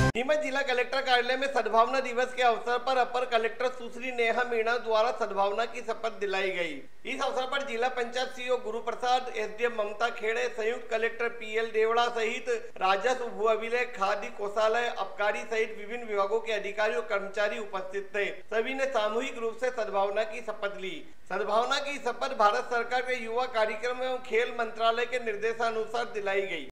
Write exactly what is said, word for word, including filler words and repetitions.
नीमच जिला कलेक्टर कार्यालय में सद्भावना दिवस के अवसर पर अपर कलेक्टर सुश्री नेहा मीणा द्वारा सद्भावना की शपथ दिलाई गई। इस अवसर पर जिला पंचायत सीईओ गुरु प्रसाद, एसडीएम ममता खेड़े, संयुक्त कलेक्टर पीएल देवड़ा सहित राजस्व, भू अभिलेख, खाद्य, कोषालय, आबकारी सहित विभिन्न विभागों के अधिकारी और कर्मचारी उपस्थित थे। सभी ने सामूहिक रूप से सद्भावना की शपथ ली। सद्भावना की शपथ भारत सरकार के युवा कार्यक्रम एवं खेल मंत्रालय के निर्देशानुसार दिलाई गई।